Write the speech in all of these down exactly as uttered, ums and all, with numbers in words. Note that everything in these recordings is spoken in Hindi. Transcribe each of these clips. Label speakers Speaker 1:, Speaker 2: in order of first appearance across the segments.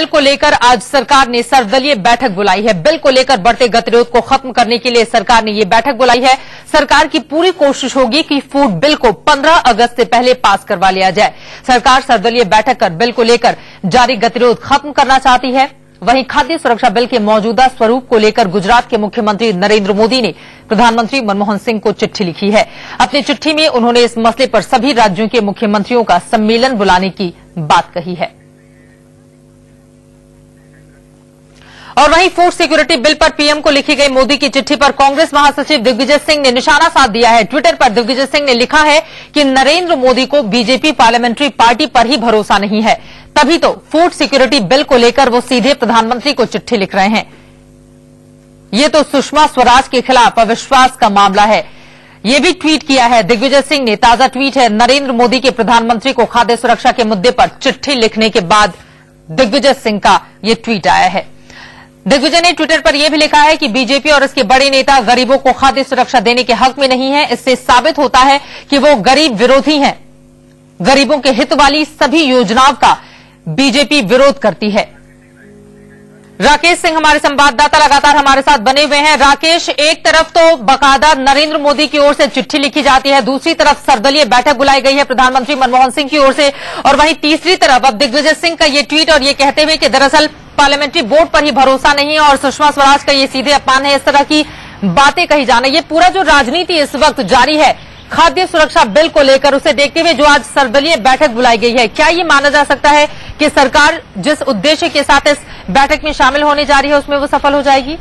Speaker 1: को लेकर आज सरकार ने सर्वदलीय बैठक बुलाई है। बिल को लेकर बढ़ते गतिरोध को खत्म करने के लिए सरकार ने ये बैठक बुलाई है। सरकार की पूरी कोशिश होगी कि फूड बिल को पंद्रह अगस्त से पहले पास करवा लिया जाए। सरकार सर्वदलीय बैठक कर बिल को लेकर जारी गतिरोध खत्म करना चाहती है। वहीं खाद्य सुरक्षा बिल के मौजूदा स्वरूप को लेकर गुजरात के मुख्यमंत्री नरेंद्र मोदी ने प्रधानमंत्री मनमोहन सिंह को चिट्ठी लिखी है। अपनी चिट्ठी में उन्होंने इस मसले पर सभी राज्यों के मुख्यमंत्रियों का सम्मेलन बुलाने की बात कही है। और वहीं फूड सिक्योरिटी बिल पर पीएम को लिखी गई मोदी की चिट्ठी पर कांग्रेस महासचिव दिग्विजय सिंह ने निशाना साध दिया है। ट्विटर पर दिग्विजय सिंह ने लिखा है कि नरेंद्र मोदी को बीजेपी पार्लियामेंट्री पार्टी पर ही भरोसा नहीं है, तभी तो फूड सिक्योरिटी बिल को लेकर वो सीधे प्रधानमंत्री को चिट्ठी लिख रहे हैं। ये तो सुषमा स्वराज के खिलाफ अविश्वास का मामला है। ये भी ट्वीट किया है दिग्विजय सिंह ने। ताजा ट्वीट है, नरेंद्र मोदी के प्रधानमंत्री को खाद्य सुरक्षा के मुद्दे पर चिट्ठी लिखने के बाद दिग्विजय सिंह का ये ट्वीट आया है। दिग्विजय ने ट्विटर पर यह भी लिखा है कि बीजेपी और इसके बड़े नेता गरीबों को खाद्य सुरक्षा देने के हक में नहीं है। इससे साबित होता है कि वो गरीब विरोधी हैं। गरीबों के हित वाली सभी योजनाओं का बीजेपी विरोध करती है। राकेश सिंह हमारे संवाददाता लगातार हमारे साथ बने हुए हैं। राकेश, एक तरफ तो बाकायदा नरेंद्र मोदी की ओर से चिट्ठी लिखी जाती है, दूसरी तरफ सर्वदलीय बैठक बुलाई गई है प्रधानमंत्री मनमोहन सिंह की ओर से, और वहीं तीसरी तरफ अब दिग्विजय सिंह का ये ट्वीट और ये कहते हुए कि दरअसल पार्लियामेंट्री बोर्ड पर ही भरोसा नहीं है और सुषमा स्वराज का ये सीधे अपमान है, इस तरह की बातें कही जाना। ये पूरा जो राजनीति इस वक्त जारी है खाद्य सुरक्षा बिल को लेकर, उसे देखते हुए जो आज सर्वदलीय बैठक बुलाई गई है, क्या ये माना जा सकता है कि सरकार जिस उद्देश्य के साथ इस बैठक में शामिल होने जा रही है उसमें वो सफल हो जाएगी?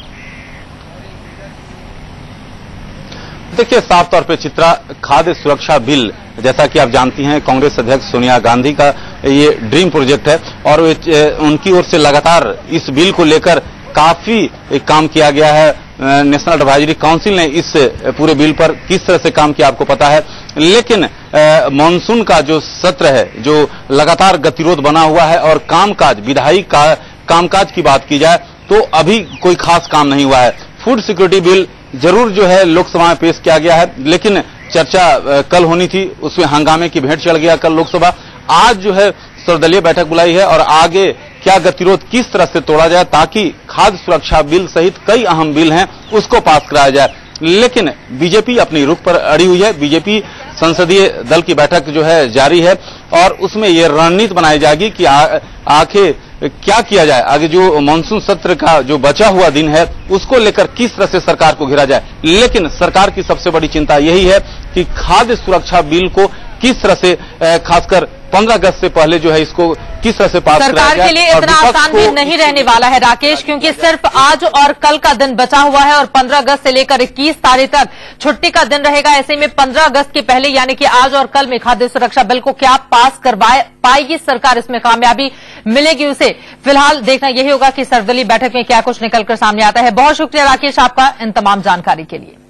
Speaker 2: देखिए, साफ तौर पे चित्रा, खाद्य सुरक्षा बिल जैसा कि आप जानती हैं कांग्रेस अध्यक्ष सोनिया गांधी का ये ड्रीम प्रोजेक्ट है और उनकी ओर से लगातार इस बिल को लेकर काफी काम किया गया है। नेशनल एडवाइजरी काउंसिल ने इस पूरे बिल पर किस तरह से काम किया आपको पता है, लेकिन मानसून का जो सत्र है, जो लगातार गतिरोध बना हुआ है और कामकाज विधायी का कामकाज की बात की जाए तो अभी कोई खास काम नहीं हुआ है। फूड सिक्योरिटी बिल जरूर जो है लोकसभा में पेश किया गया है, लेकिन चर्चा कल होनी थी, उसमें हंगामे की भेंट चढ़ गया कल लोकसभा। आज जो है सर्वदलीय बैठक बुलाई है और आगे क्या गतिरोध किस तरह से तोड़ा जाए ताकि खाद्य सुरक्षा बिल सहित कई अहम बिल हैं उसको पास कराया जाए। लेकिन बीजेपी अपनी रुख पर अड़ी हुई है। बीजेपी संसदीय दल की बैठक जो है जारी है और उसमें यह रणनीति बनाई जाएगी कि आखिर क्या किया जाए, आगे जो मानसून सत्र का जो बचा हुआ दिन है उसको लेकर किस तरह से सरकार को घेरा जाए। लेकिन सरकार की सबसे बड़ी चिंता यही है कि खाद्य सुरक्षा बिल को किस तरह से खासकर पंद्रह अगस्त से पहले जो है इसको किस तरह से पास कराया जाए।
Speaker 1: सरकार के लिए इतना आसान भी नहीं रहने वाला है राकेश, क्योंकि सिर्फ आज और कल का दिन बचा हुआ है और पंद्रह अगस्त से लेकर इक्कीस तारीख तक छुट्टी का दिन रहेगा। ऐसे में पंद्रह अगस्त के पहले यानी कि आज और कल में खाद्य सुरक्षा बिल को क्या पास करवाए पाएगी सरकार, इसमें कामयाबी मिलेगी उसे। फिलहाल देखना यही होगा कि सर्वदलीय बैठक में क्या कुछ निकलकर सामने आता है। बहुत शुक्रिया राकेश आपका इन तमाम जानकारी के लिए।